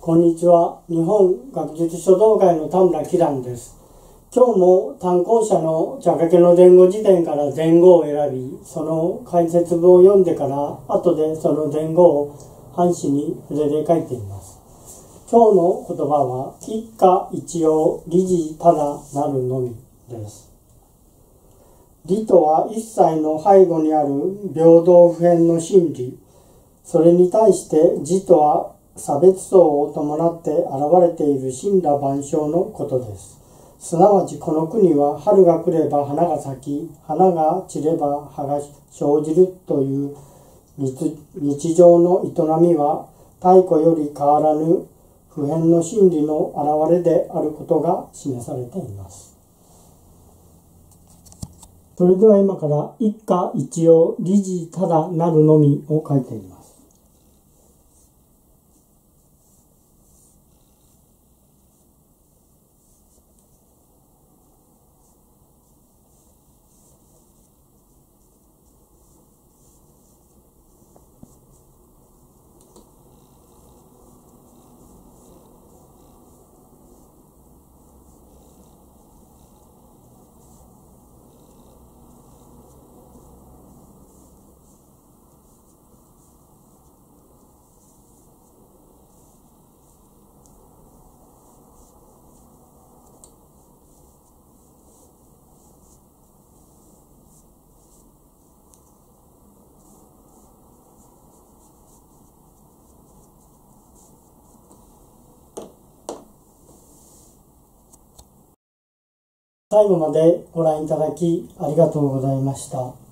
こんにちは。日本学術書道会の田村きらんです。今日も単行者の茶掛の前後辞典から前後を選び、その解説文を読んでから後でその前後を半紙に筆で書いています。今日の言葉は一家一葉理事ただなるのみです。理とは一切の背後にある平等不変の真理。それに対して事とは差別相を伴って現れている森羅万象のことです。すなわちこの国は春が来れば花が咲き、花が散れば葉が生じるという日常の営みは太古より変わらぬ不変の真理の現れであることが示されています。それでは今から一家一葉理事ただなるのみを書いています。最後までご覧いただきありがとうございました。